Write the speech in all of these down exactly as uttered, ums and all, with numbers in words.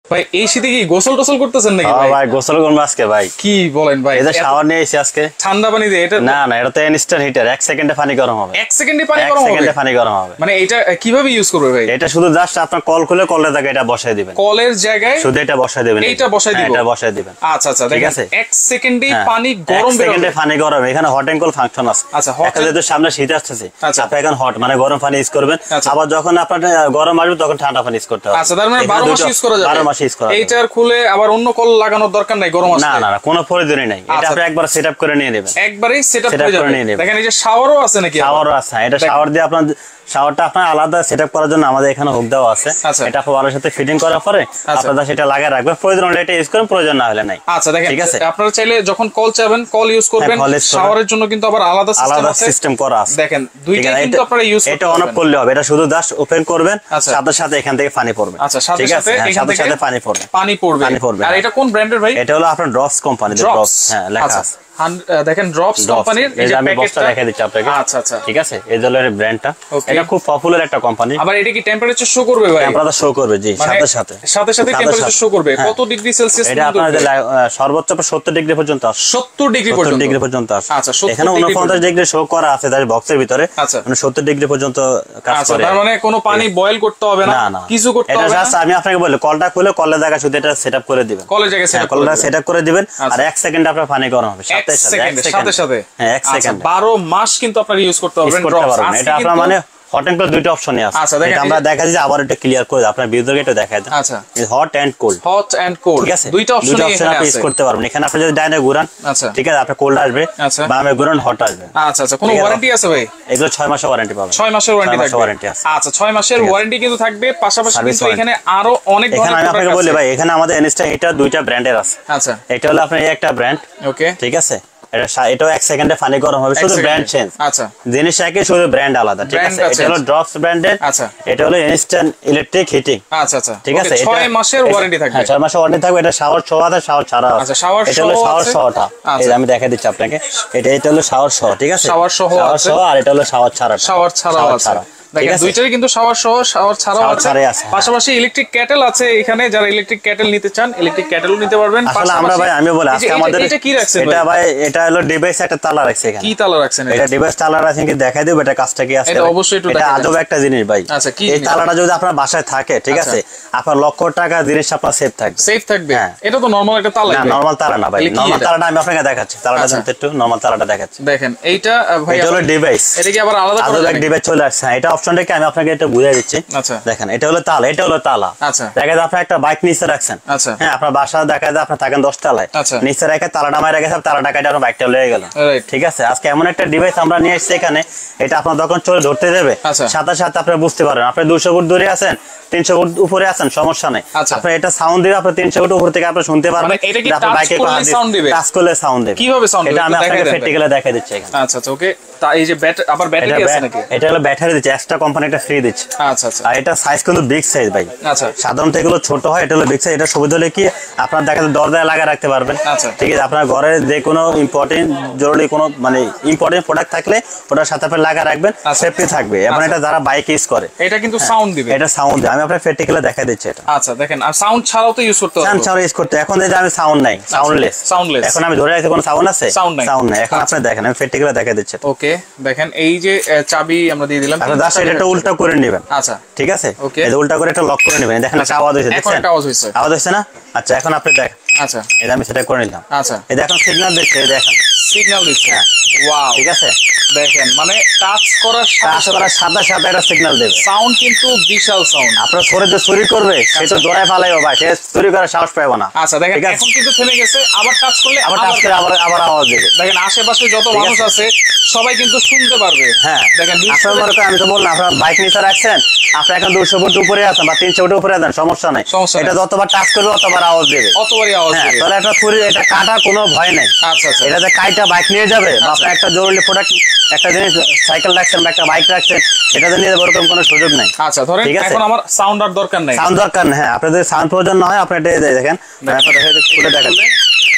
ভাই এই শীতে কি গোসল টোসল করতেছেন নাকি ভাই? ভাই গোসল করব আজকে ভাই। কি বলেন ভাই? এই যে শাওয়ার নিয়ে এসেছি আজকে ঠান্ডা পানি দিয়ে। এটা না না এটা তো ইনস্ট্যান্ট হিটার, এক সেকেন্ডে পানি গরম হবে। এক সেকেন্ডে পানি গরম হবে? এক সেকেন্ডে পানি গরম হবে। মানে এটা কিভাবে ইউজ করবে ভাই? এটা শুধু জাস্ট আপনার কল খুলে কলের জায়গায় এটা বসায় দিবেন। কলের জায়গায় শুধু এটা বসায় দিবেন। এইটা বসায় দিব? এটা বসায় দিবেন। আচ্ছা আচ্ছা ঠিক আছে। এক সেকেন্ডে পানি গরম বের হবে। এক সেকেন্ডে পানি গরম। এখানে হট এন্ড কোল্ড ফাংশন আছে। আচ্ছা হট যেহেতু সামনে শীত আসছে আপনি এখন হট মানে গরম পানি ইউজ করবেন। আবার যখন আপনার গরম আসবে তখন ঠান্ডা পানি ইউজ করতে হবে। আচ্ছা তার মানে বারো মাস ইউজ করা যাবে? বারো মাস ইউজ করা যাবে। এইটার খুলে আবার অন্য কল লাগানোর দরকার নাই গরম আসলে? না না না কোনো প্রয়োজনই নাই। এটা আপনি একবার সেটআপ করে নিয়ে নেবেন। একবারই সেটআপ করে যাবেন। দেখেন এই যে শাওয়ারও আছে নাকি? শাওয়ারও আছে। এটা শাওয়ার দিয়ে আপনার শাওয়ারটা আপনার আলাদা সেটআপ করার জন্য আমাদের এখানে হুক দেওয়া আছে। এটা আপনি ওয়ালের সাথে ফিটিং করার পরে আপনারা সেটা লাগিয়ে রাখবেন। প্রয়োজন হলে এটা ইউজ করেন, প্রয়োজন না হলে নাই। আচ্ছা দেখেন ঠিক আছে। আপনারা চাইলে যখন কল চাবেন কল ইউজ করবেন। শাওয়ারের জন্য কিন্তু আবার আলাদা সিস্টেম আছে। আলাদা সিস্টেম করা আছে। দেখেন দুইটাই কিন্তু আপনারা ইউজ করতে পারবেন। এটা অন অফ করলে হবে। এটা শুধু জাস্ট ওপেন করবেন, সাথে সাথে এখান থেকে পানি পড়বে। আচ্ছা সাথে সাথে এখান থেকে পানি পড়বে। পানি পড়বে। পানি পড়বে। আর এটা কোন ব্র্যান্ডের ভাই? এটা হলো আপনার ড্রপস কোম্পানি। ড্রপস হ্যাঁ লেখা আছে। দেখেন ড্রপস কোম্পানির এই যে প্যাকেটটা দেখাই দিচ্ছি আপনাকে। আচ্ছা আচ্ছা ঠিক আছে। এই হলো ব্র্যান্ডটা। এটা খুব পপুলার একটা কোম্পানি। আবার এটা কি টেম্পারেচার শো করবে ভাই? টেম্পারেচার শো করবে জি, সাথে সাথে সাথে সাথে টেম্পারেচার শো করবে। কত ডিগ্রি সেলসিয়াস? এটা আপনাদের সর্বোচ্চ সত্তর ডিগ্রি পর্যন্ত আসে। সত্তর ডিগ্রি পর্যন্ত? সত্তর ডিগ্রি পর্যন্ত আসে। আচ্ছা এখানে ঊনপঞ্চাশ ডিগ্রি শো করা আছে তার বক্সের ভিতরে। মানে সত্তর ডিগ্রি পর্যন্ত কাজ করে। আচ্ছা তার মানে কোনো পানি বয়েল করতে হবে না, কিছু করতে হবে না। এটা জাস্ট আমি আপনাকে বলি কলটা খুলে কলের জায়গায় শুধু এটা সেটআপ করে দিবেন। কলের জায়গায় সেটআপ করে কলটা সেটআপ করে দিবেন আর এক সেকেন্ডে আপনার পানি গরম হবে। সাথে সাথে সাথে সাথে হ্যাঁ এক সেকেন্ড। বারো মাস কিন্তু আপনারা ইউজ করতে পারবেন ড্রপস। এটা আপনার মানে হট এন্ড কোল্ড দুটো অপশনই আছে। এটা আমরা দেখা দিই আবার এটা ক্লিয়ার করে আপনার ভিউয়ারকে এটা দেখায় দেন। আচ্ছা hot and cold. Hot and cold ঠিক আছে। দুইটা অপশনই এখানে আছে। ইউজ করতে পারবেন। এখানে আপনি যদি ডাইনে ঘুরান আচ্ছা ঠিক আছে আপনার কোল্ড আসবে, বামে ঘুরান হট আসবে। আচ্ছা আচ্ছা কোনো ওয়ারেন্টি আছে ভাই? এগুলো ছয় মাসের ওয়ারেন্টি পাবেন। ছয় মাসের ওয়ারেন্টি থাকবে। আচ্ছা ছয় মাসের ওয়ারেন্টি কিন্তু থাকবে। পাশাপাশি কিন্তু এখানে আরো অনেক ধরনের এখানে আমি আপনাকে বলি ভাই এখানে আমাদের ইনস্টা এটা দুইটা ব্র্যান্ডের আছে। আচ্ছা এটা হলো আপনার একটা ব্র্যান্ড। ওকে ঠিক আছে। এটা এটাও এক সেকেন্ডে পানি গরম হবে, শুধু ব্র্যান্ড চেঞ্জ। আচ্ছা জিনিস একই, শুধু ব্র্যান্ড আলাদা। ঠিক আছে। এটা হলো ড্রপস ব্র্যান্ডের। আচ্ছা এটা হলো ইনস্ট্যান্ট ইলেকট্রিক হিটিং। আচ্ছা আচ্ছা ঠিক আছে। ছয় মাসের ওয়ারেন্টি থাকবে। হ্যাঁ ছয় মাসের ওয়ারেন্টি থাকবে। এটা শাওয়ার সহ আছে, শাওয়ার ছাড়া আছে। আচ্ছা শাওয়ার সহ। এটা হলো শাওয়ার সহটা। এই আমি দেখাই দিচ্ছি আপনাকে। এটা এটা হলো শাওয়ার সহ। ঠিক আছে। শাওয়ার সহ আছে আর এটা হলো শাওয়ার ছাড়া। শাওয়ার ছাড়া আছে। দেখেন দুইটারই কিন্তু শাওয়ার সহ শাওয়ার ছাড়াও আছে। পাশাপাশি ইলেকট্রিক ক্যাটেল আছে এখানে। যারা ইলেকট্রিক ক্যাটেল নিতে চান ইলেকট্রিক ক্যাটেলও নিতে পারবেন। আসলে আমরা ভাই আমি বলি আজকে আমাদের এটা কি রাখছেন ভাই? এটা ভাই এটা হলো ডিভাইস একটা তালা রাখছে এখানে। কি তালা রাখছেন? এটা ডিভাইস তালা রাখছেন কি দেখাই দেব এটা কাজটা কি আছে। এটা অবশ্যই একটু দেখাই। এটা আজব একটা জিনিস ভাই। আচ্ছা কি এই তালাটা যদি আপনার বাসায় থাকে ঠিক আছে আপনার লক্ষ টাকা জিনিস আপনার সেফ থাকবে। সেফ থাকবে। এটা তো নরমাল একটা তালা। না নরমাল তালা না ভাই। নরমাল তালাটা আমি আপনাকে দেখাচ্ছি। তালাটা জানতে একটু নরমাল তালাটা দেখাচ্ছি। দেখেন এইটা ভাই এটা হলো ডিভাইস। এটা কি আবার আলাদা করে আলাদা ডিভাইস চলে আসছে। এটা অপশনটা কি আমি আপনাকে এটা বুঝিয়ে দিচ্ছি। আচ্ছা দেখেন এটা হলো তালা, এটা হলো তালা। আচ্ছা দেখা যায় আপনি একটা বাইক নিচে রাখছেন। আচ্ছা হ্যাঁ আপনার বাসা দেখা যায় আপনি থাকেন দশ তলায়। নিচে রেখে তালাটা মারা রেখে তালাটা কেটে আপনার বাইকটা লয়ে গেল। ঠিক আছে। আজকে এমন একটা ডিভাইস আমরা নিয়ে এসেছি এখানে, এটা আপনার যখন চলে ধরতে যাবে সাথে সাথে আপনি বুঝতে পারেন আপনি দুশো ফুট দূরে আছেন, তিনশো ফুট উপরে আছেন, সমস্যা নাই। আপনি এটা সাউন্ড দিবে, আপনি তিনশো ফুট উপর থেকে আপনি শুনতে পারবেন। আপনার বাইকে সাউন্ড দিবে, টাচ করলে সাউন্ড দিবে। কিভাবে সাউন্ড দিবে এটা আমি আপনাকে প্র্যাকটিক্যালি দেখাই দিচ্ছি এখানে। আচ্ছা আচ্ছা ওকে। তা এই যে ব্যাটারি আবার ব্যাটারি আছে নাকি? এটা হলো ব্যাটারি দিচ্ছে, এক্সট্রা কোম্পানি এটা ফ্রি দিচ্ছে। আচ্ছা আচ্ছা। আর এটা সাইজ কিন্তু বিগ সাইজ ভাই। আচ্ছা সাধারণত এগুলো ছোট হয়, এটা হলো বিগ সাইজ। এটা সুবিধা হলে কি আপনার দেখা যায় দরজায় লাগা রাখতে পারবেন। আচ্ছা ঠিক আছে। আপনার ঘরে যে কোনো ইম্পর্টেন্ট জরুরি কোনো মানে ইম্পর্টেন্ট প্রোডাক্ট থাকলে ওটার সাথে আপনি লাগা রাখবেন, সেফটি থাকবে। এবং এটা যারা বাইক ইউজ করে এটা কিন্তু সাউন্ড দিবে। এটা সাউন্ড দিবে। আমি আপনাকে প্র্যাকটিক্যালি দেখাই দিচ্ছি এটা। আচ্ছা দেখেন আর সাউন্ড ছাড়াও তো ইউজ করতে হবে। সাউন্ড ছাড়াও ইউজ করতে। এখন এই যে আমি সাউন্ড নাই, সাউন্ডলেস। সাউন্ডলেস। এখন আমি ধরে রাখছি কোনো সাউন্ড আছে? সাউন্ড নাই। সাউন্ড নাই। এখন আপনি দেখেন আমি প্র্যাকটিক্যালি দেখাই দিচ্ছি। ওকে দেখেন এই যে চাবি আমরা দিয়ে দিলাম। আচ্ছা জাস্ট এটা উল্টা করে নেবেন। আচ্ছা ঠিক আছে। এই উল্টা করে এটা লক করে নেবেন। দেখেন একটা আওয়াজ হইছে, দেখছেন? একটা আওয়াজ হইছে। আওয়াজ হইছে না? আচ্ছা এখন আপনি দেখেন। আচ্ছা এটা আমি সেটা করে নিলাম। আচ্ছা এই দেখেন সিগন্যাল দিচ্ছে, এই দেখেন সিগন্যাল দিচ্ছে। ওয়াও ঠিক আছে। দেখেন মানে টাচ করার সাথে সাথে সাথে একটা সিগন্যাল দেবে। সাউন্ড কিন্তু বিশাল সাউন্ড। আপনার সরে যে চুরি করবে সে তো দৌড়ায় পালাইও ভাই, সে চুরি করার সাহস পাবে না। আচ্ছা দেখেন এখন কিন্তু থেমে গেছে। আবার টাচ করলে আবার টাচ করে আবার আবার আওয়াজ দেবে। দেখেন আশেপাশে যত মানুষ আছে সবাই কিন্তু শুনতে পারবে। হ্যাঁ দেখেন আপনার মনে করেন আমি তো বললাম আপনার বাইক নিচে রাখছেন, আপনি এখন দুশো ফুট উপরে আছেন বা তিনশো ফুট উপরে আছেন, সমস্যা নাই। এটা যতবার টাচ করবে অতবার আওয়াজ দেবে, অতবারই আওয়াজ দেবে। তাহলে এটা চুরি এটা কাটার কোনো ভয় নাই। আচ্ছা আচ্ছা। এটা যে কাইটা বাইক নিয়ে যাবে বা আপনি একটা জরুরি প্রোডাক্ট একটা জিনিস সাইকেল রাখছেন বা একটা বাইক রাখছেন, এটা নিয়ে যাবে ওরকম কোনো সুযোগ নাই। আচ্ছা ধরেন এখন আমার সাউন্ড আর দরকার নাই। সাউন্ড দরকার নেই। হ্যাঁ আপনাদের সাউন্ড প্রয়োজন না হয় আপনি এটা দেখেন খুলে দেখেন।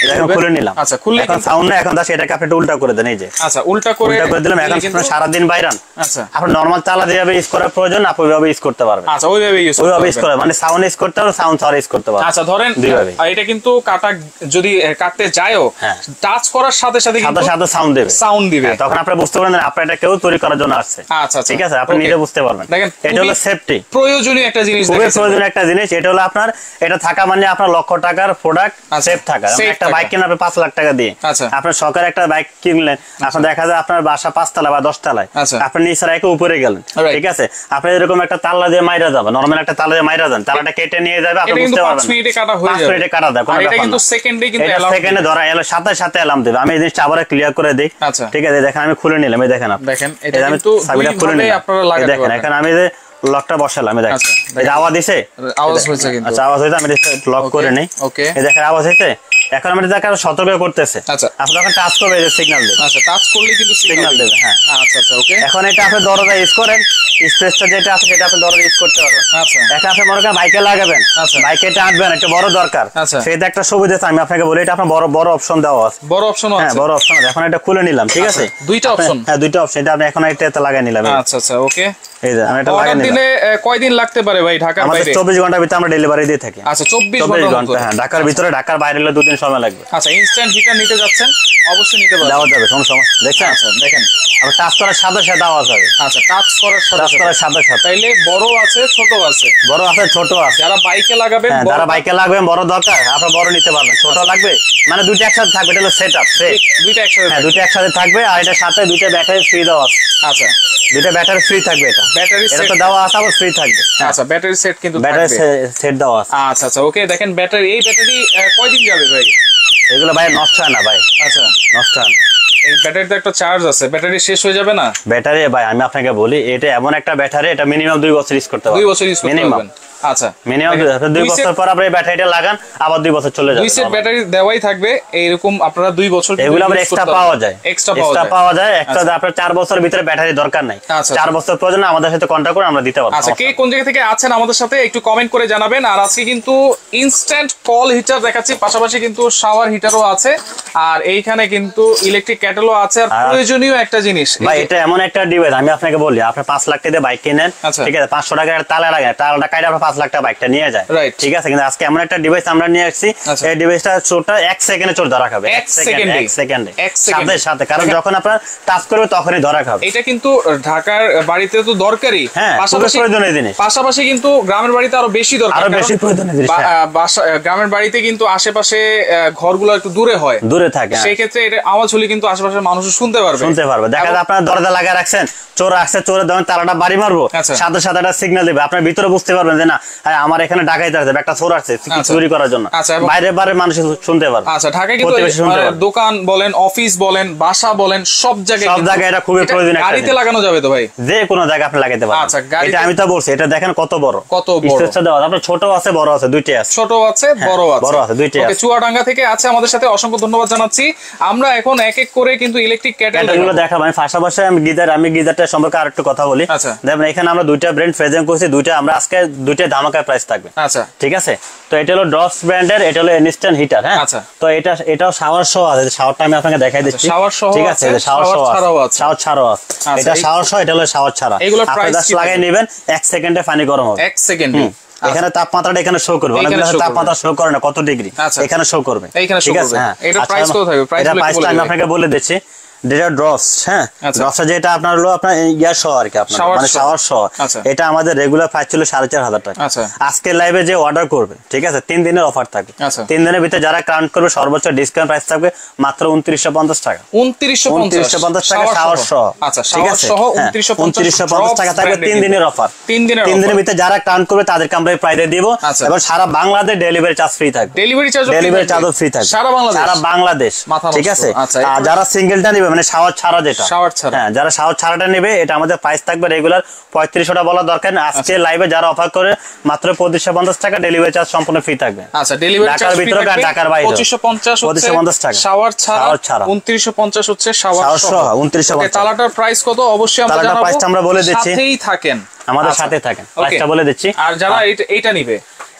এখন খুলে নিলাম। আচ্ছা খুললে এখন সাউন্ড না, এখন দাস এটাকে আপনি উল্টা করে দেন এই যে। আচ্ছা উল্টা করে উল্টা করে দিলাম। এখন আপনি সারা দিন বাইরান, আচ্ছা আপনি নরমাল তালা যেভাবে ইউজ করার প্রয়োজন আপনি ওইভাবে ইউজ করতে পারবেন। আচ্ছা ওইভাবে ইউজ করতে ওইভাবে ইউজ করে মানে সাউন্ড ইউজ করতে পারবেন, সাউন্ড ছাড়া ইউজ করতে পারবেন। আচ্ছা ধরেন এটা কিন্তু কাটা যদি কাটতে যায়ও টাচ করার সাথে সাথে কিন্তু সাথে সাথে সাউন্ড দেবে, সাউন্ড দিবে, তখন আপনি বুঝতে পারবেন আপনার এটা কেউ তৈরি করার জন্য আসছে। আচ্ছা ঠিক আছে, আপনি নিজে বুঝতে পারবেন। দেখেন এটা হলো সেফটি, প্রয়োজনীয় একটা জিনিস, খুবই প্রয়োজনীয় একটা জিনিস। এটা হলো আপনার এটা থাকা মানে আপনার লক্ষ টাকার প্রোডাক্ট সেফ থাকা। একটা বাইক কিনে আপনি পাঁচ লাখ টাকা দিয়ে আপনার সরকার একটা বাইক কিনলেন, আপনার দেখা যায় আপনার বাসা পাঁচতলা বা দশতলায়, আপনি নিচে রেখে উপরে গেলেন, ঠিক আছে, আপনি এরকম একটা তালা দিয়ে মাইরা যাবেন, নরমাল একটা তালা দিয়ে মাইরা যান, তালাটা কেটে নিয়ে যাবে, আপনি বুঝতে পারবেন পাঁচ মিনিটে কাটা হয়ে যাবে, পাঁচ মিনিটে কাটা দেয়, এটা কিন্তু সেকেন্ডে কিন্তু এলার্ম সেকেন্ডে ধরা এলো, সাথে সাথে অ্যালার্ম দেবে। আমি এই জিনিসটা আবার ক্লিয়ার করে দেই। ঠিক আছে, দেখেন আমি খুলে নিলাম, এই দেখেন আপনি দেখেন এটা কিন্তু সাবিটা খুলে নিলাম, আপনারা লাগাতে পারবেন। দেখেন এখন আমি যে লকটা বসালাম, দেখেন এই আওয়াজ দিছে, আওয়াজ হয়েছে কিন্তু। আচ্ছা আওয়াজ হইছে, আমি লক করে নেই। ওকে, এই দেখেন আওয়াজ হইছে। এখন আমি দেখেন সতর্ক করতেছে। আচ্ছা আপনি যখন টাচ করবে এই সিগন্যাল দেবে। আচ্ছা টাচ করলে কিন্তু সিগন্যাল দেবে। হ্যাঁ আচ্ছা আচ্ছা ওকে। এখন এটা আপনি দরজা ইউজ করেন, স্পেসটা যেটা আছে সেটা আপনি দরজা ইউজ করতে পারবেন। আচ্ছা এটা আপনি মনে করেন বাইকে লাগাবেন, বাইকে এটা আনবেন, একটা বড় দরকার, সেটা একটা সুবিধা আছে। আমি আপনাকে বলি এটা আপনার বড় বড় অপশন দেওয়া আছে, বড় অপশন আছে। হ্যাঁ বড় অপশন আছে। এখন এটা খুলে নিলাম, ঠিক আছে, দুইটা অপশন। হ্যাঁ দুইটা অপশন, এটা আপনি এখন এটাতে লাগাই নিলাম। আচ্ছা আচ্ছা ওকে। এই যে আমি এটা লাগাই নিলাম। দিনে কয়দিন লাগতে পারে ভাই ঢাকার বাইরে? আমাদের চব্বিশ ঘন্টার ভিতরে আমরা ডেলিভারি দিয়ে থাকি। আচ্ছা চব্বিশ ঘন্টা। হ্যাঁ ঢাকার ভিতরে, ঢাকার বাইরে হলে দুই দিন সময় লাগবে। আচ্ছা ইনস্ট্যান্ট হিটার নিতে যাচ্ছেন, অবশ্যই নিতে পারবেন, দেওয়া যাবে, কোনো সমস্যা। দেখছেন? আচ্ছা দেখেন আবার টাচ করার সাথে সাথে আওয়াজ হবে। আচ্ছা টাচ করার সাথে টাচ করার সাথে সাথে তাইলে বড় আছে ছোট আছে, বড় আছে ছোট আছে। যারা বাইকে লাগাবেন, যারা বাইকে লাগাবেন বড় দরকার, আপনি বড় নিতে পারবেন, ছোট লাগবে মানে দুইটা একসাথে থাকবে, এটা হলো সেটআপ, দুইটা একসাথে। হ্যাঁ দুইটা একসাথে থাকবে, আর এটার সাথে দুইটা ব্যাটারি ফ্রি দেওয়া আছে। আচ্ছা দুইটা ব্যাটারি ফ্রি থাকবে, এটা ব্যাটারি সেট তো দেওয়া আছে, আবার ফ্রি থাকবে। আচ্ছা ব্যাটারি সেট কিন্তু থাকবে, ব্যাটারি সেট দেওয়া আছে। আচ্ছা আচ্ছা ওকে। দেখেন ব্যাটারি, এই ব্যাটারি কয়দিন যাবে ভাই? এগুলো ভাই নষ্ট হয় না ভাই। আচ্ছা নষ্ট হয় না। এই ব্যাটারিতে একটা চার্জ আছে, ব্যাটারি শেষ হয়ে যাবে না? ব্যাটারি ভাই আমি আপনাকে বলি, এটা এমন একটা ব্যাটারি, এটা মিনিমাম দুই বছর ইউজ করতে পারবেন, দুই বছর ইউজ করতে পারবেন। আচ্ছা মিনিমাম দুই বছর পর আপনি ব্যাটারিটা লাগান, আবার দুই বছর চলে যাবে। দুই সেট ব্যাটারি দেওয়াই থাকবে, এইরকম আপনারা দুই বছর। এগুলো আবার এক্সট্রা পাওয়া যায়, এক্সট্রা পাওয়া যায়। একটা আপনার চার বছরের ভিতরে ব্যাটারি দরকার নাই, চার বছর প্রয়োজন আমাদের সাথে কন্টাক্ট করে আমরা দিতে পারবো। আচ্ছা কে কোন জায়গা থেকে আছেন আমাদের সাথে একটু কমেন্ট করে জানাবেন। আর আজকে কিন্তু ইনস্ট্যান্ট কল হিটার দেখাচ্ছি, পাশাপাশি কিন্তু শাওয়ার হিটারও আছে, আর এইখানে কিন্তু ইলেকট্রিক কেটলও আছে। আর প্রয়োজনীয় একটা জিনিস ভাই, এটা এমন একটা ডিভাইস, আমি আপনাকে বলি, আপনি পাঁচ লাখ টাকা দিয়ে বাইক কিনেন, ঠিক আছে, পাঁচশো টাকার তালা লাগায়, তালাটা কাটে আপনি পাঁচ লাখ টাকা বাইকটা নিয়ে যায়, ঠিক আছে। কিন্তু আজকে এমন একটা ডিভাইস আমরা নিয়ে আসছি, এই ডিভাইসটা চোরটা এক সেকেন্ডে চোর ধরা খাবে, এক সেকেন্ডে, এক সেকেন্ডে সাথে সাথে, কারণ যখন আপনার টাচ করবে তখনই ধরা খাবে। এটা কিন্তু ঢাকার বাড়িতে তো দরকারি, পাশাপাশি প্রয়োজনীয় জিনিস, পাশাপাশি কিন্তু গ্রামের বাড়িতে আরো বেশি দরকার, আরো বেশি প্রয়োজনীয় জিনিস। গ্রামের বাড়িতে কিন্তু আশেপাশে ঘরগুলো একটু দূরে হয়, দূরে থাকে, সেই ক্ষেত্রে এটা আওয়াজ হলে কিন্তু আশেপাশের মানুষ শুনতে পারবে, শুনতে পারবে। দেখা যায় আপনার দরজা লাগা রাখছেন, চোর আসছে, চোরের যখন তালাটা বাড়ি মারবো, সাথে সাথে একটা সিগন্যাল দিবে, আপনার ভিতরে বুঝতে পারবেন যে না আমার এখানে ডাকাইতে আসছে, একটা চোর আসছে চুরি করার জন্য, বাইরে বাইরে মানুষ শুনতে পারবে। আচ্ছা ঢাকায় কিন্তু দোকান বলেন, অফিস বলেন, বাসা বলেন, সব জায়গায় সব জায়গায় এটা খুবই প্রয়োজনীয়। গাড়িতে লাগানো যাবে তো ভাই, যে কোনো জায়গায় আপনি লাগাতে পারবেন। আচ্ছা এটা আমি তো বলছি, এটা দেখেন কত বড়, কত বড় স্পেসটা দেওয়া, আপনার ছোট আছে, বড় আছে, দুইটাই আছে, ছোট আছে, বড় আছে, বড় আছে, দুইটাই আছে। চুয়াডাঙ্গা থেকে আছে আমাদের সাথে, অসংখ্য ধন্যবাদ জানাচ্ছি। আমরা এখন এক এক করে কিন্তু ইলেকট্রিক কেটলগুলো দেখাবো। আমি পাশাপাশি আমি গিজার, আমি গিজারটা সম্পর্কে আরেকটু কথা বলি। দেখেন এখানে আমরা দুইটা ব্র্যান্ড প্রেজেন্ট করছি, দুইটা আমরা আজকে দুইটা ধামাকা প্রাইস থাকবে। আচ্ছা ঠিক আছে, তো এটা হলো ডস ব্র্যান্ডের, এটা হলো ইনস্ট্যান্ট হিটার। হ্যাঁ তো এটা এটাও শাওয়ার সহ আছে, শাওয়ারটা আমি আপনাকে দেখাই দিচ্ছি, শাওয়ার সহ, ঠিক আছে, শাওয়ার সহ আছে, শাওয়ার ছাড়াও আছে, এটা শাওয়ার সহ, এটা হলো শাওয়ার ছাড়া। এগুলো প্রাইস লাগাই নেবেন, এক সেকেন্ডে পানি গরম হবে, এক সেকেন্ডে। এখানে তাপমাত্রাটা এখানে শো করবে, অনেকগুলো তাপমাত্রা শো করে না কত ডিগ্রি, এখানে শো করবে, ঠিক আছে। হ্যাঁ এটা প্রাইস কত থাকবে? প্রাইসটা আমি আপনাকে বলে দিচ্ছি। যেটা ড্রস, হ্যাঁ ড্রসটা যেটা আপনার হলো আপনার ইয়ার সহ আর কি, আপনার মানে শাওয়ার সহ, এটা আমাদের রেগুলার প্রাইস ছিল সাড়ে চার হাজার টাকা। আজকে লাইভে যে অর্ডার করবে, ঠিক আছে, তিন দিনের অফার থাকবে, তিন দিনের ভিতরে যারা কাউন্ট করবে সর্বোচ্চ ডিসকাউন্ট প্রাইস থাকবে মাত্র উনত্রিশশো পঞ্চাশ টাকা, উনত্রিশশো পঞ্চাশ টাকা শাওয়ার সহ, ঠিক আছে, উনত্রিশশো পঞ্চাশ টাকা থাকবে তিন দিনের অফার। তিন দিনের তিন দিনের ভিতরে যারা কাউন্ট করবে তাদেরকে আমরা প্রাইসে দিব, এবং সারা বাংলাদেশ ডেলিভারি চার্জ ফ্রি থাকবে, ডেলিভারি চার্জ ডেলিভারি চার্জও ফ্রি থাকবে সারা বাংলাদেশ, সারা বাংলাদেশ, ঠিক আছে। আর যারা সিঙ্গেলটা নেবে মানে শাওয়ার ছাড়া, যেটা শাওয়ার ছাড়া, হ্যাঁ যারা শাওয়ার ছাড়াটা নেবে, এটা আমাদের প্রাইস থাকবে রেগুলার পঁয়ত্রিশশো টাকা, বলা দরকার না। আজকে লাইভে যারা অফার করে মাত্র পঁচিশশো পঞ্চাশ টাকা, ডেলিভারি চার্জ সম্পূর্ণ ফ্রি থাকবে। আচ্ছা ডেলিভারি চার্জ ঢাকার ভিতরে আর ঢাকার বাইরে পঁচিশশো পঞ্চাশ টাকা, শাওয়ার ছাড়া উনত্রিশশো পঞ্চাশ হচ্ছে শাওয়ার সহ, উনত্রিশশো পঞ্চাশ। তালাটার প্রাইস কত অবশ্যই আমরা জানাবো, প্রাইসটা আমরা বলে দিচ্ছি, সাথেই থাকেন, আমাদের সাথে থাকেন, প্রাইসটা বলে দিচ্ছি। আর যারা এইটা নিবে,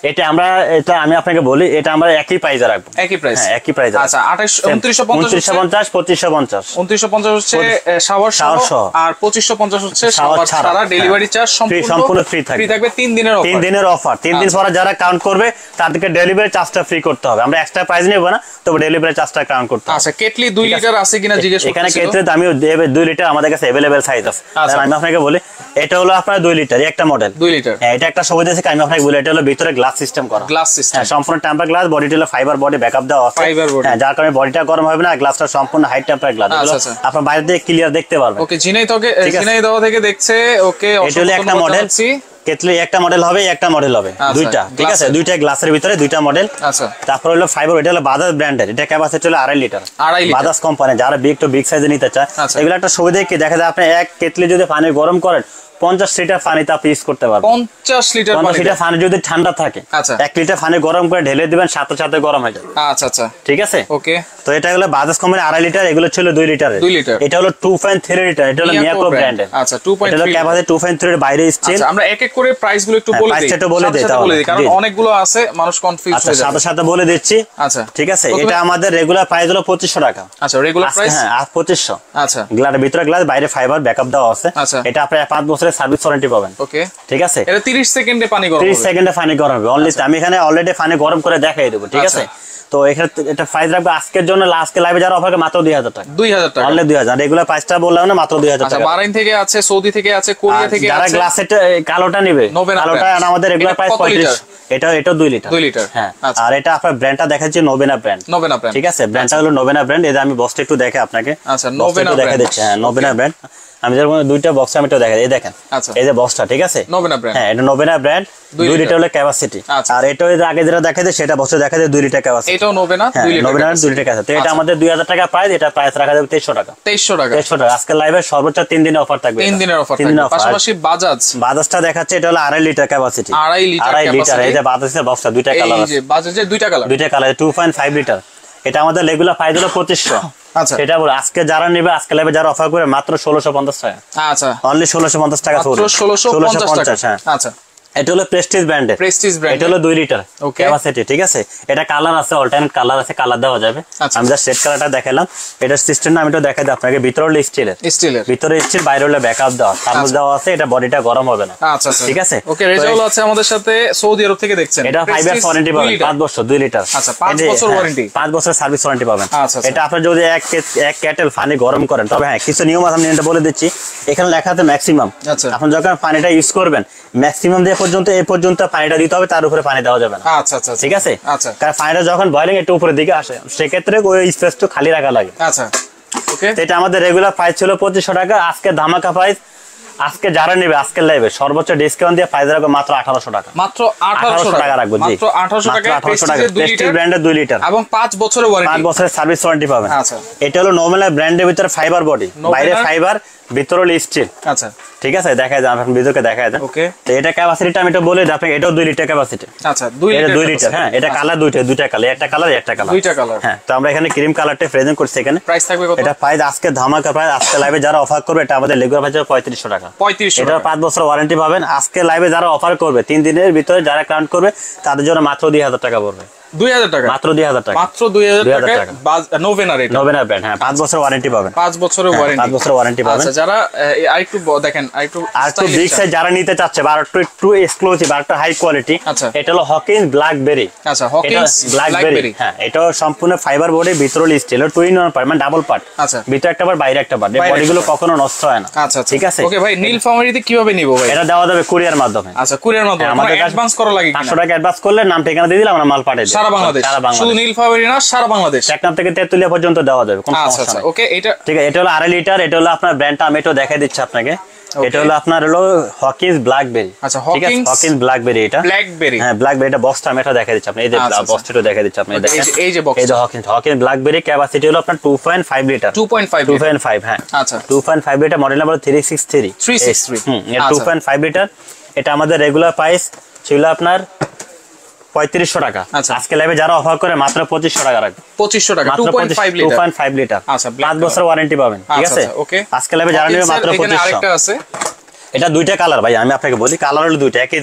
এটা আমরা এটা আমি আপনাকে বলি এটা আমরা একই প্রাইসে রাখবো একই প্রাইস হ্যাঁ একই প্রাইসে আচ্ছা উনত্রিশশো পঞ্চাশ পঁচিশশো পঞ্চাশ উনত্রিশশো পঞ্চাশ হচ্ছে শাওয়ার সহ আর পঁচিশশো পঞ্চাশ হচ্ছে শাওয়ার ছাড়া ডেলিভারি চার্জ সম্পূর্ণ ফ্রি থাকবে ফ্রি থাকবে তিন দিনের অফার তিন দিনের অফার তিন দিন পরে যারা কাউন্ট করবে তাদেরকে ডেলিভারি চার্জটা ফ্রি করতে হবে আমরা এক্সট্রা প্রাইস নেব না তবে ডেলিভারি চার্জটা কাউন্ট করতে হবে আচ্ছা কেটলি দুই লিটার আছে কিনা জিজ্ঞেস করতে এখানে কেটলি দামি দুই লিটার আমাদের কাছে अवेलेबल সাইজ আছে আমি আপনাকে বলি এটা হলো আপনার দুই লিটার একটা মডেল দুই লিটার হ্যাঁ এটা একটা সুবিধা আছে আমি আপনাকে বলি এটা হলো ভিতরে গ্লাস সিস্টেম করা গ্লাস সিস্টেম হ্যাঁ সম্পূর্ণ টেম্পার গ্লাস বডিটা হলো ফাইবার বডি ব্যাকআপ দেওয়া আছে ফাইবার বডি হ্যাঁ যার কারণে বডিটা গরম হবে না গ্লাসটা সম্পূর্ণ হাই টেম্পার গ্লাস এগুলো আপনারা বাইরে থেকে ক্লিয়ার দেখতে পারবেন ওকে জিনাই থেকে জিনাই দাও থেকে দেখছে ওকে এটা হলো একটা মডেল কেটলি একটা মডেল হবে একটা মডেল হবে দুইটা ঠিক আছে দুইটা গ্লাসের ভিতরে দুইটা মডেল আচ্ছা তারপর হলো ফাইবার এটা হলো বাজাজ ব্র্যান্ডের এটা ক্যাপাসিটি হলো আড়াই লিটার আড়াই লিটার বাজাজ কোম্পানি যারা বিগ টু বিগ সাইজে নিতে চায় এগুলো একটা সুবিধা কি দেখা যায় আপনি এক কেটলি যদি পানি গরম করেন পঞ্চাশ লিটার পানিতে আপনি ইউজ করতে পারবেন পঞ্চাশ লিটার পঞ্চাশ লিটার পানি যদি ঠান্ডা থাকে আচ্ছা এক লিটার পানি গরম করে ঢেলে দিবেন সাথে সাথে গরম হয়ে যাবে আচ্ছা আচ্ছা ঠিক আছে ওকে তো এটা হলো বাজাজ কোম্পানি আড়াই লিটার এগুলো ছিল দুই লিটারের দুই লিটার এটা হলো টু পয়েন্ট থ্রি লিটার এটা হলো মিয়াকো ব্র্যান্ডের আচ্ছা টু পয়েন্ট থ্রি এটা ক্যাপাসিটি টু পয়েন্ট থ্রি এর বাইরে স্টিল আচ্ছা আমরা এক এক করে প্রাইস গুলো একটু বলে দেই প্রাইসটা বলে দেই তাহলে কারণ অনেকগুলো আছে মানুষ কনফিউজ হয়ে যায় সাথে সাথে বলে দিচ্ছি আচ্ছা ঠিক আছে এটা আমাদের রেগুলার প্রাইস হলো পঁচিশশো টাকা আচ্ছা রেগুলার প্রাইস হ্যাঁ আর পঁচিশশো আচ্ছা গ্লাসের ভিতরে গ্লাস বাইরে ফাইবার ব্যাকআপ দেওয়া আছে এটা আপনি পাঁচ বছরের সার্ভিস ওয়ারেন্টি পাবেন ওকে ঠিক আছে এটা ত্রিশ সেকেন্ডে পানি গরম হবে ত্রিশ সেকেন্ডে পানি গরম হবে অনলি আমি এখানে অলরেডি পানি গরম করে দেখাই দেব ঠিক আছে তো এখানে এটা প্রাইস রাখবো আজকের জন্য লাস্টে লাইভে যারা অফার করে মাত্র দুই হাজার টাকা দুই হাজার টাকা অনলি দুই হাজার রেগুলার প্রাইসটা বললাম না মাত্র দুই হাজার টাকা আচ্ছা বাহরাইন থেকে আছে সৌদি থেকে আছে কোরিয়া থেকে আছে যারা গ্লাসেটা কালোটা নেবে কালোটা আর আমাদের রেগুলার প্রাইস পঁয়ত্রিশ এটা এটা দুই লিটার দুই লিটার হ্যাঁ আর এটা আপনার ব্র্যান্ডটা দেখাচ্ছি নোবেনা ব্র্যান্ড নোবেনা ব্র্যান্ড ঠিক আছে ব্র্যান্ডটা হলো নোবেনা ব্র্যান্ড এটা আমি বক্সটা একটু দেখে আপনাকে আচ্ছা নোবেনা দেখা দিচ্ছি হ্যাঁ নোবেনা ব্র্যান্ড আমি যেরকম দুইটা বক্স আমি তো দেখাই এই দেখেন এই যে বক্সটা ঠিক আছে নোবেনা ব্র্যান্ড হ্যাঁ এটা নোবেনা ব্র্যান্ড দুই লিটার হলো ক্যাপাসিটি আর এটা ওই আগে যেটা দেখাই যায় সেটা বক্সে দেখা যায় দুই লিটার ক্যাপাসিটি এটাও নোবেনা দুই লিটার নোবেনা দুই লিটার ক্যাপাসিটি তো এটা আমাদের দুই হাজার টাকা প্রাইস এটা প্রাইস রাখা যাবে তেইশশো টাকা তেইশশো টাকা তেইশশো টাকা আজকে লাইভে সর্বোচ্চ তিন দিনের অফার থাকবে তিন দিনের অফার থাকবে পাশাপাশি বাজাজ বাজাজটা দেখাচ্ছে এটা হলো আড়াই লিটার ক্যাপাসিটি আড়াই লিটার আড়াই লিটার এই যে বাজাজের বক্সটা দুইটা কালার আছে এই যে বাজাজের দুইটা কালার দুইটা colour two point five litre এটা আমাদের রেগুলার প্রাইস হলো পঁচিশশো আচ্ছা এটা বল আজকে যারা নেবে আজকে লাইভে যারা অফার করে মাত্র ষোলোশো পঞ্চাশ টাকা আচ্ছা অনলি ষোলোশো পঞ্চাশ টাকা মাত্র ষোলোশো পঞ্চাশ টাকা হ্যাঁ আচ্ছা এটা হলো প্রেস্টিজ ব্র্যান্ডের প্রেস্টিজ ব্র্যান্ড এটা হলো দুই লিটার ক্যাপাসিটি ঠিক আছে এটা কালার আছে অল্টারনেট কালার আছে কালার দেওয়া যাবে আমি জাস্ট সেট কালারটা দেখালাম এটা সিস্টেম আমি তো দেখাই দিই আপনাকে ভিতরে হলো স্টিলের স্টিলের ভিতরে স্টিল বাইরে হলো ব্যাকআপ দেওয়া থার্মোস দেওয়া আছে এটা বডিটা গরম হবে না আচ্ছা আচ্ছা ঠিক আছে ওকে রেজাউল আছে আমাদের সাথে সৌদি আরব থেকে দেখছেন এটা ফাইভ ইয়ার ওয়ারেন্টি পাবেন পাঁচ বছর দুই লিটার আচ্ছা পাঁচ বছর ওয়ারেন্টি পাঁচ বছর সার্ভিস ওয়ারেন্টি পাবেন এটা আপনি যদি এক এক ক্যাটেল পানি গরম করেন তবে হ্যাঁ কিছু নিয়ম আছে আমি এটা বলে দিচ্ছি এখানে লেখা আছে ম্যাক্সিমাম আচ্ছা আপনি যখন পানিটা ইউজ করবেন ম্যাক্সিমাম দিয়ে পর্যন্ত এই পর্যন্ত পানিটা দিতে হবে তার উপরে পানি দেওয়া যাবে না আচ্ছা আচ্ছা ঠিক আছে আচ্ছা কারণ পানিটা যখন বয়লিং একটু উপরের দিকে আসে সেক্ষেত্রে ওই স্পেসটা খালি রাখা লাগে আচ্ছা ওকে এটা আমাদের রেগুলার প্রাইস ছিল পঁচিশশো টাকা আজকে ধামাকা প্রাইস আজকে যারা নেবে আজকের লাইভে সর্বোচ্চ ডিসকাউন্ট দিয়ে প্রাইস রাখবো মাত্র আঠারোশো টাকা মাত্র আঠারোশো টাকা রাখবো জি মাত্র আঠারোশো টাকা প্রেস্টিজ ব্র্যান্ডের দুই লিটার এবং পাঁচ বছরের ওয়ারেন্টি পাঁচ বছরের সার্ভিস ওয়ারেন্টি পাবেন আচ্ছা এটা হলো নরমাল ব্র্যান্ডের ভিতরে ফাইবার বডি বাইরে ফাইবার ভিতরে হলো স্টিল আচ্ছা ঠিক আছে দেখাই যান আপনি ভিডিওতে দেখাই দেন ওকে তো এটা ক্যাপাসিটিটা আমি তো বলে দিই আপনাকে এটাও দুই লিটার ক্যাপাসিটি আচ্ছা দুই লিটার দুই লিটার হ্যাঁ এটা কালার দুইটা দুইটা কালার একটা কালার একটা কালার দুইটা কালার হ্যাঁ তো আমরা এখানে ক্রিম কালারটা প্রেজেন্ট করছি এখানে প্রাইস থাকবে কত এটা প্রাইস আজকে ধামাকা প্রাইস আজকে লাইভে যারা অফার করবে এটা আমাদের রেগুলার প্রাইস পঁয়ত্রিশশো টাকা পঁয়ত্রিশশো এটা পাঁচ বছর ওয়ারেন্টি পাবেন আজকে লাইভে যারা অফার করবে তিন দিনের ভিতরে যারা কাউন্ট করবে তাদের জন্য মাত্র দুই হাজার টাকা পড়বে দুই হাজার টাকা মাত্র দুই হাজার টাকা মাত্র দুই হাজার টাকা নোভেনা রেট নোভেনা ব্র্যান্ড হ্যাঁ পাঁচ বছর ওয়ারেন্টি পাবেন পাঁচ বছরের ওয়ারেন্টি পাঁচ বছর ওয়ারেন্টি পাবেন আচ্ছা যারা আরেকটু দেখেন আরেকটু আরেকটু বিগ সাইজ যারা নিতে চাচ্ছে বা একটু একটু এক্সক্লুসিভ আর একটু হাই কোয়ালিটি এটা হলো হকিন্স ব্ল্যাকবেরি আচ্ছা হকিন্স ব্ল্যাকবেরি হ্যাঁ এটা সম্পূর্ণ ফাইবার বডি ভিতরে steel two in one part মানে ডাবল পার্ট আচ্ছা ভিতরে একটা পার্ট বাইরে একটা পার্ট এই বডিগুলো কখনো নষ্ট হয় না আচ্ছা ঠিক আছে ওকে ভাই নীলফামারীতে কিভাবে নিব ভাই এটা দেওয়া যাবে কুরিয়ার মাধ্যমে আচ্ছা কুরিয়ার মাধ্যমে আমাদের অ্যাডভান্স করা লাগে পাঁচশো টাকা অ্যাডভান্স করলে নাম ঠিকানা দিয়ে দিলে আমরা মাল পাঠিয়ে দেব সারা বাংলাদেশ শুধু নীলফামারী না সারা বাংলাদেশ টেকনাফ থেকে তেতুলিয়া পর্যন্ত দেওয়া যাবে কোন সমস্যা নাই ওকে এটা ঠিক আছে এটা হলো আড়াই লিটার এটা হলো আপনার ব্র্যান্ডটা আমি একটু দেখাই দিচ্ছি আপনাকে এটা হলো আপনার হলো হকিন্স ব্ল্যাকবেরি আচ্ছা হকিন্স হকিন্স ব্ল্যাকবেরি এটা ব্ল্যাকবেরি হ্যাঁ ব্ল্যাকবেরি এটা বক্সটা আমি এটা দেখাই দিচ্ছি আপনি এই যে বক্সটা একটু দেখাই দিচ্ছি আপনি দেখেন এই যে বক্স এই যে হকিন্স হকিন্স ব্ল্যাকবেরি ক্যাপাসিটি হলো আপনার two point five litre two point five two point five হ্যাঁ আচ্ছা two point five litre model number three six three three six three hmm এটা টু পয়েন্ট ফাইভ লিটার এটা আমাদের regular price ছিল আপনার পঁয়ত্রিশশো টাকা আজকে লাইভে যারা অফার করে মাত্র পঁচিশশো টাকা রাখবে পঁচিশশো টাকা two point five litre two point five litre আচ্ছা পাঁচ বছর ওয়ারেন্টি পাবেন ঠিক আছে ওকে আজকে লাইভে যারা নেবে মাত্র পঁচিশশো এটা দুইটা কালার ভাই আমি আপনাকে বলি কালার হলো দুইটা একই জিনিস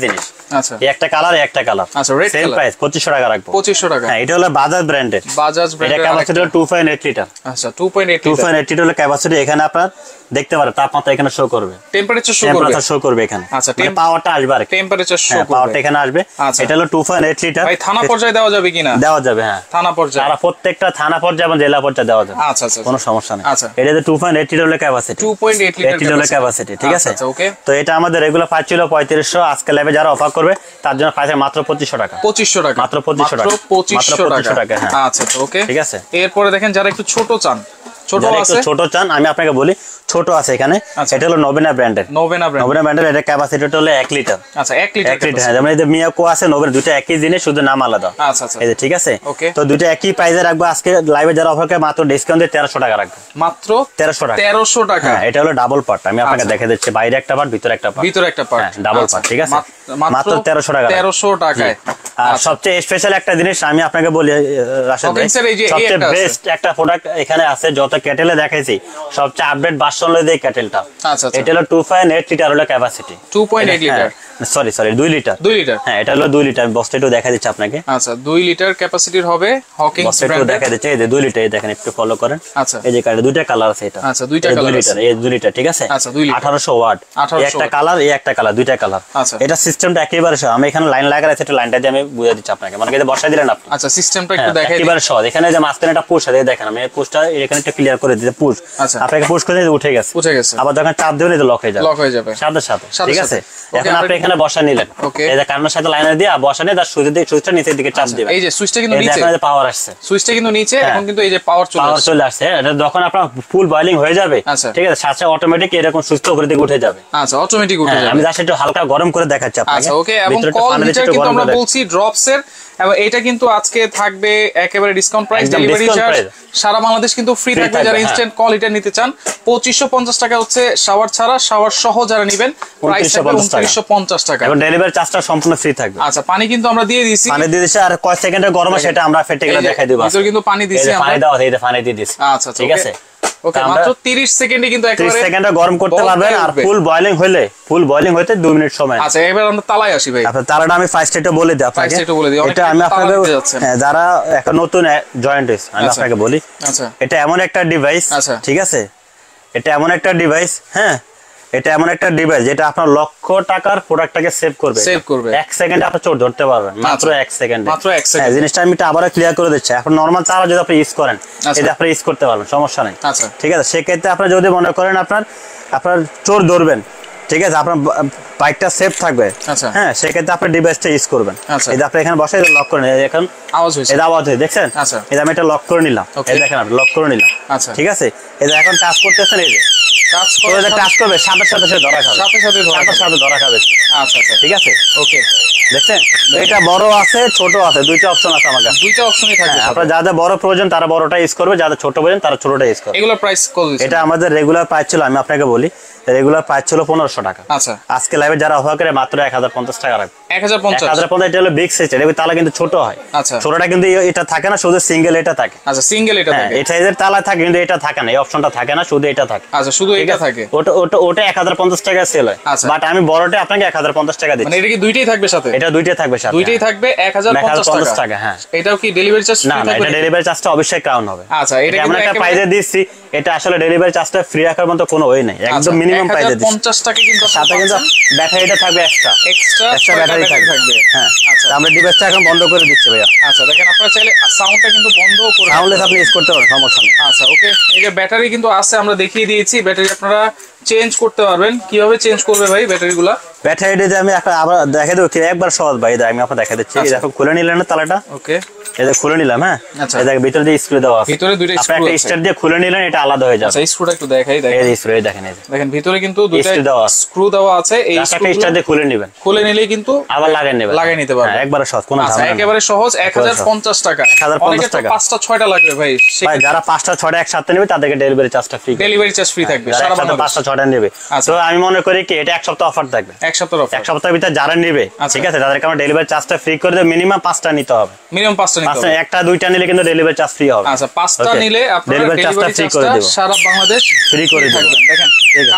আচ্ছা এই একটা কালার এই একটা কালার আচ্ছা রেড সেম প্রাইস পঁচিশশো টাকা রাখবো পঁচিশশো টাকা হ্যাঁ এটা হলো বাজাজ ব্র্যান্ডের বাজাজ ব্র্যান্ডের এটা ক্যাপাসিটি হলো টু পয়েন্ট এইট লিটার আচ্ছা two point eight two point eight litre হলো ক্যাপাসিটি এখানে আপনার দেখতে পারেন তাপমাত্রা এখানে শো করবে টেম্পারেচার শো করবে টেম্পারেচার শো করবে এখানে আচ্ছা পাওয়ারটা আসবে আর টেম্পারেচার শো করবে পাওয়ারটা এখানে আসবে এটা হলো টু পয়েন্ট এইট লিটার ভাই থানা পর্যায়ে দেওয়া যাবে কিনা দেওয়া যাবে হ্যাঁ থানা পর্যায়ে সারা প্রত্যেকটা থানা পর্যায়ে এবং জেলা পর্যায়ে দেওয়া যাবে আচ্ছা আচ্ছা কোনো সমস্যা নেই আচ্ছা এটা টু পয়েন্ট এইট লিটার হলো capacity two point eight litre capacity ঠিক আছে আচ্ছা ওকে তো এটা আমাদের রেগুলার প্রাইস ছিল পঁয়ত্রিশশো আজকে লাইভে যারা অফার করবে তার জন্য প্রাইস মাত্র পঁচিশশো টাকা পঁচিশশো টাকা মাত্র পঁচিশশো টাকা পঁচিশশো টাকা হ্যাঁ আচ্ছা ওকে ঠিক আছে এরপরে দেখেন যারা একটু ছোট চান ছোট আছে ছোট চান আমি আপনাকে বলি ছোট আছে এখানে এটা হলো নবেনা ব্র্যান্ডের নবেনা ব্র্যান্ড নবেনা ব্র্যান্ডের এটা ক্যাপাসিটি হলো এক লিটার আচ্ছা এক লিটার এক লিটার যেমন এই যে মিয়াকো আছে নবেনা দুটো একই জিনিস শুধু নাম আলাদা আচ্ছা আচ্ছা এই যে ঠিক আছে তো দুটো একই প্রাইসে রাখবো আজকে লাইভে যারা অফার করে মাত্র ডিসকাউন্ট দিয়ে তেরোশো টাকা রাখবো মাত্র তেরোশো টাকা তেরোশো টাকা হ্যাঁ এটা হলো ডাবল পার্ট আমি আপনাকে দেখে দিচ্ছি বাইরে একটা পার্ট ভিতরে একটা পার্ট ভিতরে একটা পার্ট ডাবল পার্ট ঠিক আছে মাত্র তেরোশো টাকা তেরোশো টাকায় আর সবচেয়ে স্পেশাল একটা জিনিস আমি আপনাকে বলি রাশেদ ভাই সবচেয়ে বেস্ট একটা প্রোডাক্ট এখানে আছে যত ক্যাটেলে দেখাইছি সবচেয়ে আপডেট ভার্সন হলো এই ক্যাটেলটা আচ্ছা এটা হলো টু পয়েন্ট এইট লিটার হলো capacity two point eight litre sorry sorry দুই লিটার দুই লিটার হ্যাঁ এটা হলো দুই লিটার বক্সটা একটু দেখা দিচ্ছি আপনাকে আচ্ছা দুই লিটার ক্যাপাসিটির হবে হকিংস ব্র্যান্ডের দেখা দিচ্ছি এই যে দুই লিটার এই দেখেন একটু ফলো করেন আচ্ছা এই যে কালার দুইটা কালার আছে এটা আচ্ছা দুইটা কালার লিটার এই দুই লিটার ঠিক আছে আচ্ছা দুই লিটার আঠারোশো ওয়াট এই একটা কালার এই একটা কালার দুইটা কালার আচ্ছা এটা সিস্টেমটা একেবারে সহজ আমি এখানে লাইন লাগা আছে এটা লাইনটা দিয়ে আমি বুঝিয়ে দিচ্ছি আপনাকে মানে কি বসাই দিলেন আপনি আচ্ছা সিস্টেমটা একটু দেখাই দিই একেবারে সহজ এখানে যে মাঝখানে একটা পুশ আছে দেখেন আমি এই পুশটা এখানে একটু ক্লিয়ার করে দিতে পুশ আচ্ছা আপনাকে পুশ করে দিতে উঠে গেছে উঠে গেছে আবার যখন চাপ দিবেন এটা লক হয়ে যাবে লক হয়ে যাবে সাথে সাথে ঠিক আছে এখন আপনি এখানে বসা নিলেন ওকে এই যে কারণের সাথে লাইনার দিয়ে বসা নিয়ে তার সুইচ দিয়ে সুইচটা নিচের দিকে চাপ দিবেন এই যে সুইচটা কিন্তু নিচে এই যে পাওয়ার আসছে সুইচটা কিন্তু নিচে এখন কিন্তু এই যে পাওয়ার চলে পাওয়ার চলে আসছে এটা যখন আপনার ফুল বয়লিং হয়ে যাবে ঠিক আছে সাথে অটোমেটিক এরকম সুইচ উপরে দিকে উঠে যাবে আচ্ছা অটোমেটিক উঠে যাবে আমি জাস্ট একটু হালকা গরম করে দেখাচ্ছি আপনাকে আচ্ছা ওকে এবং কল মিটার কিন্তু আমরা বলছি ড্রপস এর এবং এটা কিন্তু আজকে থাকবে একেবারে ডিসকাউন্ট প্রাইস ডেলিভারি চার্জ সারা বাংলাদেশ কিন্তু ফ্রি থাকবে যারা ইনস্ট্যান্ট কল হিটার নিতে চান পঁচিশশো পঞ্চাশ টাকা হচ্ছে শাওয়ার ছাড়া শাওয়ার সহ যারা নেবেন প্রাইস থাকবে উনত্রিশশো পঞ্চাশ টাকা এবং ডেলিভারি চার্জটা সম্পূর্ণ ফ্রি থাকবে আচ্ছা পানি কিন্তু আমরা দিয়ে দিয়েছি পানি দিয়ে দিয়েছি আর কয় সেকেন্ডের গরম সেটা আমরা ফেটে গেলে দেখাই দেব ভিতরে কিন্তু পানি দিয়েছি আমরা পানি দাও এই যে পানি দিয়ে দিয়েছি আচ্ছা ঠিক আছে ওকে মাত্র তিরিশ সেকেন্ডে কিন্তু একেবারে তিরিশ সেকেন্ডে গরম করতে পারবেন আর ফুল বয়লিং হলে ফুল বয়লিং হইতে দুই মিনিট সময় আচ্ছা এবার আমরা তালায় আসি ভাই আচ্ছা তালাটা আমি ফার্স্ট এটা বলে দিই আপনাকে ফার্স্ট এটা বলে দিই এটা আমি আপনাকে যারা এখন নতুন জয়েন্ট হইছে আমি আপনাকে বলি আচ্ছা এটা এমন একটা ডিভাইস ঠিক আছে এটা এমন একটা ডিভাইস হ্যাঁ এটা এমন একটা ডিভাইস যেটা আপনার লক্ষ টাকার প্রোডাক্টটাকে সেভ করবে সেভ করবে এক সেকেন্ডে আপনি চোর ধরতে পারবেন মাত্র এক সেকেন্ডে মাত্র এক সেকেন্ড জিনিসটা আমি আবার ক্লিয়ার করে দিচ্ছি এখন নরমাল তারা যদি আপনি ইউজ করেন এটা আপনি ইউজ করতে পারবেন সমস্যা নেই আচ্ছা ঠিক আছে সেক্ষেত্রে আপনি যদি মনে করেন আপনার আপনার চোর ধরবেন ঠিক আছে আপনার বাইকটা সেফ থাকবে হ্যাঁ সেক্ষেত্রে আপনি ডিভাইসটা ইউজ করবেন এই যে আপনি এখানে বসে লক করে নিন এখন আওয়াজ হয়েছে এটা আওয়াজ হয়েছে দেখছেন এই যে আমি এটা লক করে নিলাম এই দেখেন আপনি লক করে নিলাম আচ্ছা ঠিক আছে এই যে এখন টাচ করতেছেন এই যে টাচ করে টাচ করবে সাথে সাথে সে ধরা খাবে সাথে সাথে ধরা সাথে সাথে ধরা খাবে আচ্ছা আচ্ছা ঠিক আছে ওকে দেখছেন এটা বড় আছে ছোট আছে দুইটা অপশন আছে আমার কাছে দুইটা অপশনই থাকবে আপনারা যাদের বড় প্রয়োজন তারা বড়টা ইউজ করবে যাদের ছোট প্রয়োজন তারা ছোটটা ইউজ করবে এগুলোর প্রাইস কত দিচ্ছেন এটা আমাদের রেগুলার প্রাইস ছিল আমি আপনাকে বলি রেগুলার প্রাইস ছিল পনেরোশো টাকা আচ্ছা আজকে লাইভে যারা অফার করে মাত্র এক হাজার পঞ্চাশ টাকা রাখবে এক হাজার পঞ্চাশ এক হাজার পঞ্চাশ এটা হলো বিগ সাইজ এটা তালা কিন্তু ছোট হয় আচ্ছা ছোটটা কিন্তু এটা থাকে না শুধু সিঙ্গেল এটা থাকে আচ্ছা সিঙ্গেল এটা থাকে এই সাইজের তালা থাকে কিন্তু এটা থাকে না এই অপশনটা থাকে না শুধু এটা থাকে আচ্ছা শুধু এটা থাকে ওটা ওটা ওটা এক হাজার পঞ্চাশ টাকা সেল হয় বাট আমি বড়টা আপনাকে এক হাজার পঞ্চাশ টাকা দিচ্ছি মানে এটা কি দুইটাই থাকবে সাথে এটা দুইটাই থাকবে সাথে দুইটাই থাকবে এক হাজার পঞ্চাশ টাকা হ্যাঁ এটাও কি ডেলিভারি চার্জ না না এটা ডেলিভারি চার্জটা অবশ্যই ক্রাউন হবে আচ্ছা এটা আমরা একটা প্রাইজে দিচ্ছি এটা আসলে ডেলিভারি চার্জটা ফ্রি রাখার মতো কোনো ওয়ে নাই একদম মিনিমাম প্রাইজে দিচ্ছি পঞ্চাশ টাকা কিন্তু সাথে কিন্তু ব্যাটারিটা থাকবে এক্সট্রা এক্সট্রা এক্সট্রা ব্যাটারি থাকবে হ্যাঁ আচ্ছা আমরা ডিভাইসটা এখন বন্ধ করে দিচ্ছি ভাইয়া আচ্ছা দেখেন আপনারা চাইলে সাউন্ডটা কিন্তু বন্ধ করে সাউন্ডলেস আপনি ইউজ করতে পারেন সমস্যা নেই আচ্ছা ওকে এই যে ব্যাটারি কিন্তু আছে আমরা দেখিয়ে দিয়েছি ব্যাটারি আপনারা চেঞ্জ করতে পারবেন কিভাবে চেঞ্জ করবে ভাই ব্যাটারিগুলো ব্যাটারিটা যে আমি আপনাকে আবার দেখাই দেব কি একবার সহজ ভাই আমি আপনাকে দেখাই দিচ্ছি এই দেখো খুলে নিলেন না তালাটা ওকে এটা খুলে নিলাম হ্যাঁ এই দেখো ভিতরে যে স্ক্রু দেওয়া আছে ভিতরে দুইটা স্ক্রু আছে আপনি স্টার দিয়ে খুলে নিলেন এটা আলাদা হয়ে যাবে আচ্ছা স্ক্রুটা একটু দেখাই দেখেন এই স্ক্রু দেখেন এই দেখেন ভিতরে কিন্তু দুইটা স্ক্রু দেওয়া আছে এই স্ক্রুটা স্টার দিয়ে খুলে নেবেন খুলে নিলেই কিন্তু আবার লাগিয়ে নেবেন লাগিয়ে নিতে পারবেন একবারে সহজ কোনো ঝামেলা আচ্ছা একেবারে সহজ এক হাজার পঞ্চাশ টাকা এক হাজার পঞ্চাশ টাকা পাঁচটা ছয়টা লাগবে ভাই ভাই যারা পাঁচটা ছয়টা একসাথে নেবে তাদেরকে ডেলিভারি চার্জটা ফ্রি ডেলিভারি চার্জ ফ্রি থাকবে সারা বাংলাদেশে পাঁচটা ছয়টা নেবে তো আমি মনে করি কি এটা এক সপ্তাহ অফার থাকবে এক সপ্তাহ অফার এক সপ্তাহের ভিতরে যারা নেবে ঠিক আছে তাদেরকে আমরা ডেলিভারি চার্জটা ফ্রি করে দেব মিনিমাম পাঁচটা নিতে হবে মিনিমাম পাঁচটা নিতে হবে একটা দুইটা নিলে কিন্তু ডেলিভারি চার্জ ফ্রি হবে আচ্ছা পাঁচটা নিলে আপনারা ডেলিভারি চার্জটা ফ্রি করে দেব সারা বাংলাদেশ ফ্রি করে দেব দেখেন কাজ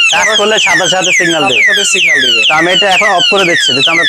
কাজ করলে সাথে সাথে সিগন্যাল দেবে, সাথে সিগন্যাল দিবে। তো আমি এটা এখন অফ করে দিচ্ছি, যেটা আমরা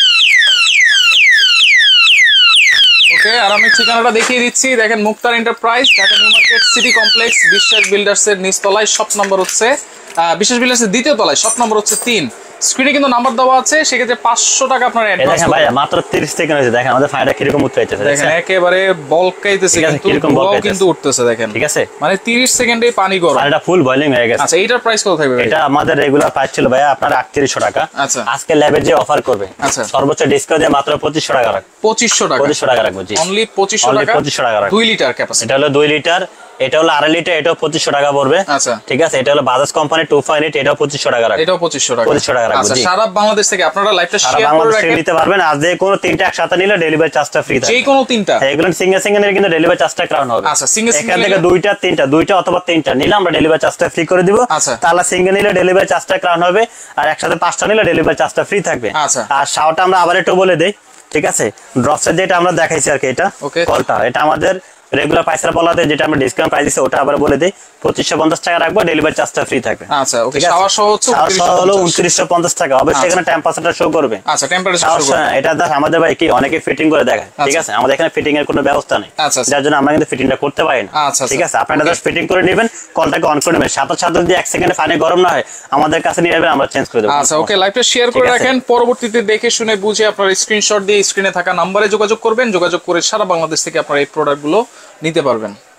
ওকে। আর আমি ঠিকানাটা দেখিয়ে দিচ্ছি, দেখেন Muktar enterprise, Dhaka new market city complex, Biswas builders এর নিচতলায়, শপ নম্বর হচ্ছে বিশ্বাস বিল্ডার্স এর দ্বিতীয় তলায়, শপ নম্বর হচ্ছে তিন। স্ক্রিনে কিন্তু নাম্বার দেওয়া আছে, সেক্ষেত্রে পাঁচশো টাকা আপনার অ্যাডভান্স। দেখেন ভাই মাত্র তিরিশ সেকেন্ড হয়েছে, দেখেন আমাদের ফায়ারটা কিরকম উঠতেছে, দেখেন একেবারে বলকাইতেছে, কিন্তু ধোঁয়াও কিন্তু উঠতেছে দেখেন, ঠিক আছে, মানে তিরিশ সেকেন্ডে পানি গরম, আর এটা ফুল বয়লিং হয়ে গেছে। আচ্ছা এটার প্রাইস কত থাকবে? এটা আমাদের রেগুলার প্রাইস ছিল ভাই আপনার আটত্রিশশো টাকা। আচ্ছা আজকে ল্যাবে যে অফার করবে, আচ্ছা সর্বোচ্চ ডিসকাউন্ট দিয়ে মাত্র পঁচিশশো টাকা রাখবো। পঁচিশশো টাকা পঁচিশশো টাকা রাখবো, জি অনলি পঁচিশশো টাকা, পঁচিশশো টাকা রাখবো। দুই লিটার ক্যাপাসিটি, এটা হলো দুই লিটার, এটা হলো আড়াই লিটার, এটাও পঁচিশশো টাকা পড়বে। আচ্ছা ঠিক আছে। এটা হলো Bajaj company two five eight, এটাও পঁচিশশো টাকা রাখবো, এটাও পঁচিশশো টাকা, পঁচিশশো টাকা রাখবো। আচ্ছা সারা বাংলাদেশ থেকে আপনারা লাইভটা শেয়ার করে রাখেন, নিতে পারবেন। আজ যে কোনো তিনটা একসাথে নিলে ডেলিভারি চার্জটা ফ্রি থাকবে, যে কোনো তিনটা। এগুলো সিঙ্গেল সিঙ্গেল নিলে কিন্তু ডেলিভারি চার্জটা ক্রাউন হবে। আচ্ছা সিঙ্গেল এখান থেকে দুইটা তিনটা দুইটা অথবা তিনটা নিলে আমরা ডেলিভারি চার্জটা ফ্রি করে দিব। আচ্ছা তাহলে সিঙ্গেল নিলে ডেলিভারি চার্জটা ক্রাউন হবে, আর একসাথে পাঁচটা নিলে ডেলিভারি চার্জটা ফ্রি থাকবে। আচ্ছা আর শাওটা আমরা আবার একটু বলে দেই, ঠিক আছে, ড্রপসের যেটা আমরা দেখাইছি আর কি, এটা কলটা, এটা আমাদের রেগুলার পয়সা বলাতে যেটা আমরা ডিসকাউন্ট প্রাইস দিছি ওটা আবার বলে দেই, পঁচিশশো পঞ্চাশ টাকা রাখবো, ডেলিভারি চার্জটা ফ্রি থাকবে। আচ্ছা ওকে। শাওয়ার সহ হচ্ছে উনত্রিশশো পঞ্চাশ টাকা, অবশ্যই এখানে টেম্পারেচারটা শো করবে। আচ্ছা টেম্পারেচার শো করবে, এটা দেখ আমাদের ভাই কি অনেকে ফিটিং করে দেখায়, ঠিক আছে, আমাদের এখানে ফিটিং এর কোনো ব্যবস্থা নেই, যার জন্য আমরা কিন্তু ফিটিংটা করতে পারি না। ঠিক আছে, আপনারা জাস্ট ফিটিং করে নেবেন, কলটাকে অন করে নেবেন, সাথে সাথে যদি এক সেকেন্ডে পানি গরম না হয় আমাদের কাছে নিয়ে যাবেন, আমরা চেঞ্জ করে দেব। আচ্ছা ওকে, লাইভটা শেয়ার করে রাখেন, পরবর্তীতে দেখে শুনে বুঝে আপনারা স্ক্রিনশট দিয়ে স্ক্রিনে থাকা নম্বরে যোগাযোগ করবেন, যোগাযোগ করে সারা বাংলাদেশ থেকে আপনারা এই প্রোডাক্টগুলো নিতে পারবেন।